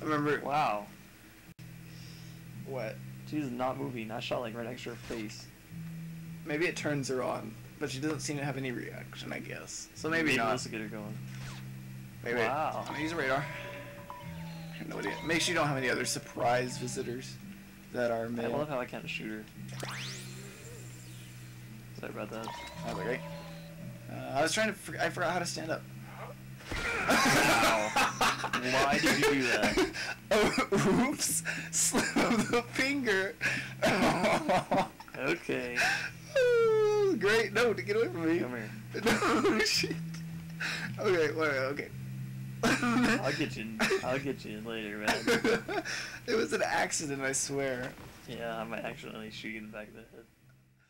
remember. Wow. What? She's not moving. I shot like right next to her face. Maybe it turns her on, but she doesn't seem to have any reaction, I guess. So maybe not. Let's get her going. Wait, Wow. I'm gonna use a radar. I have no idea. Make sure you don't have any other surprise visitors that are male. I love how I can't shoot her. Sorry about that. That was great. I was trying to. I forgot how to stand up. Wow. Why did you do that? Oh, oops! Slip of the finger. Okay. Oh, great! No, to get away from me. Come here. No shit. Okay, wait, okay. I'll get you later, man. It was an accident, I swear. Yeah, I might accidentally shoot you in the back of the head.